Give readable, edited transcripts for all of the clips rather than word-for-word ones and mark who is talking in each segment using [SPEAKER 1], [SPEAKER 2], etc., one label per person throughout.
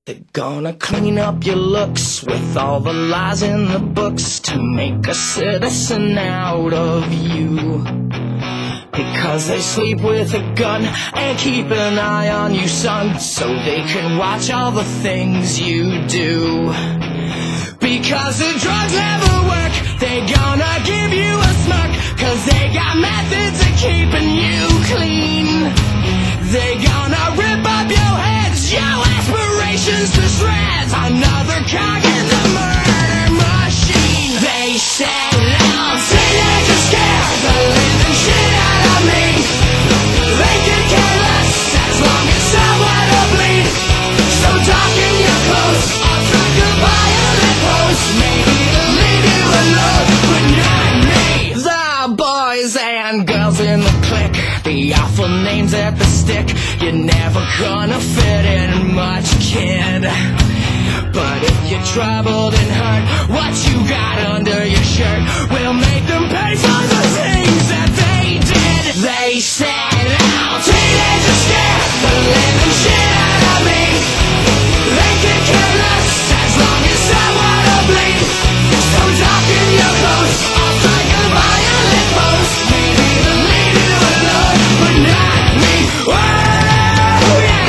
[SPEAKER 1] They're gonna clean up your looks with all the lies in the books to make a citizen out of you. Because they sleep with a gun and keep an eye on you, son, so they can watch all the things you do. Because the drugs never work, they gonna give you a smirk, cause they got methods of keeping you clean. They gonna rip up your heads, your aspirations to shreds, another cog in the murder machine. They said I'll teenagers scare the living shit out of me. They can care less as long as someone will bleed. So darken your clothes, I'll strike a violent pose. Maybe they'll leave you alone, but not me. The boys and girls in the clique, the awful names at the stick. You're never gonna fit in much, kid. But if you're troubled and hurt, what you got under your shirt will make them pay for the things that they did. They said, "Now teenagers scare the living shit out of me. They can care less as long as someone will bleed. So darken your clothes, I'll strike a violent pose. Maybe they'll leave you alone, but not me." Oh, yeah.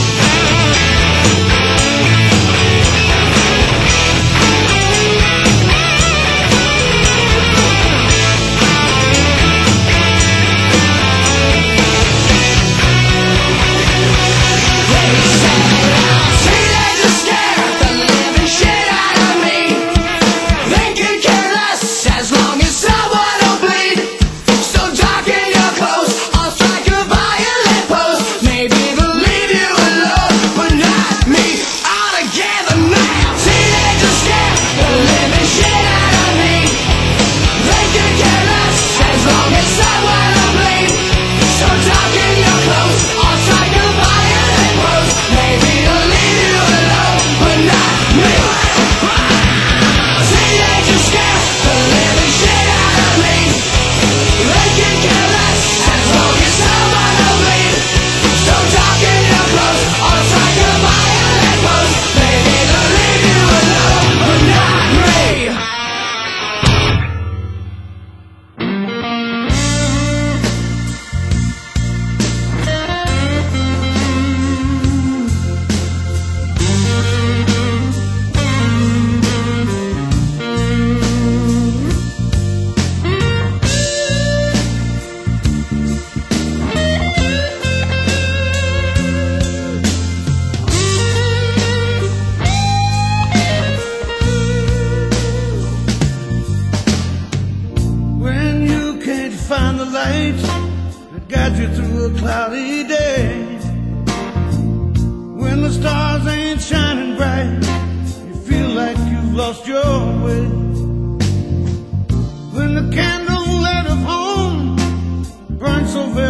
[SPEAKER 2] Find the light that guides you through a cloudy day. When the stars ain't shining bright, you feel like you've lost your way. When the candle light of home burns so very